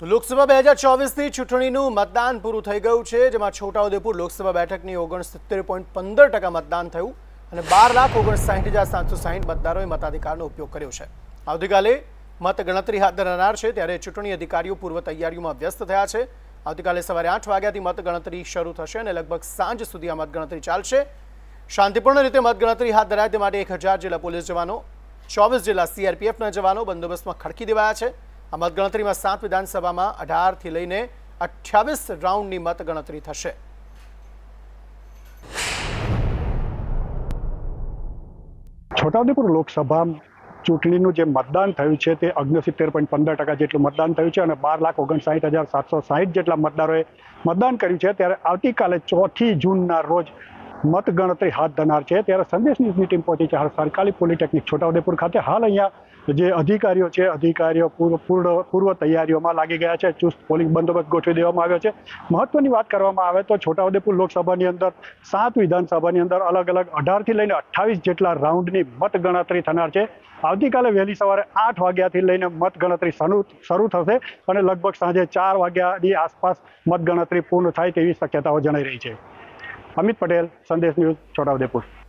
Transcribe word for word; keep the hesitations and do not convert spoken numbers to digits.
તો લોકસભા બે હજાર ચોવીસની ચૂંટણીનું મતદાન પૂરું થઈ ગયું છે, જેમાં છોટાઉદેપુર લોકસભા બેઠકની ઓગણસિત્તેર પોઈન્ટ પંદર ટકા મતદાન થયું અને બાર લાખ ઓગણસાઠ હજાર સાતસો સાહીઠ મતદારોએ મતાધિકારનો ઉપયોગ કર્યો છે। આવતીકાલે મતગણતરી હાથ ધરાનાર છે, ત્યારે ચૂંટણી અધિકારીઓ પૂર્વ તૈયારીઓમાં વ્યસ્ત થયા છે। આવતીકાલે સવારે આઠ વાગ્યાથી મતગણતરી શરૂ થશે અને લગભગ સાંજ સુધી આ મતગણતરી ચાલશે। શાંતિપૂર્ણ રીતે મતગણતરી હાથ ધરાય તે માટે એક હજાર જેટલા પોલીસ જવાનો, ચોવીસ જેટલા સીઆરપીએફના જવાનો બંદોબસ્તમાં ખડકી દેવાયા છે। આ મતગણતરીમાં સાત વિધાનસભામાં અઢારથી લઈને અઠ્યાવીસ રાઉન્ડની મતગણતરી થશે। છોટાઉદેપુર લોકસભા ચૂંટણીનું જે મતદાન થયું છે તે ઓગણસિત્તેર પોઈન્ટ પંદર ટકા જેટલું મતદાન થયું છે અને બાર લાખ ઓગણસાઠ હજાર સાતસો સાહીઠ જેટલા મતદારોએ મતદાન કર્યું છે। ત્યારે આવતીકાલે ચોથી જૂનના રોજ મતગણતરી હાથ ધરનાર છે। ત્યારે સંદેશ ન્યૂઝની ટીમ પહોંચી છે સરકારી પોલિટેકનિક છોટાઉદેપુર ખાતે। હાલ અહીંયા જે અધિકારીઓ છે અધિકારીઓ પૂર્વ પૂર્વ તૈયારીઓમાં લાગી ગયા છે। ચુસ્ત પોલીસ બંદોબસ્ત ગોઠવી દેવામાં આવ્યો છે। મહત્વની વાત કરવામાં આવે તો છોટાઉદેપુર લોકસભાની અંદર સાત વિધાનસભાની અંદર અલગ અલગ અઢારથી લઈને અઠ્ઠાવીસ જેટલા રાઉન્ડની મતગણતરી થનાર છે। આવતીકાલે વહેલી સવારે આઠ વાગ્યાથી લઈને મતગણતરી શરૂ થશે અને લગભગ સાંજે ચાર વાગ્યાની આસપાસ મતગણતરી પૂર્ણ થાય તેવી શક્યતાઓ જણાઈ રહી છે। અમિત પટેલ, સંદેશ ન્યૂઝ, છોટાઉદેપુર।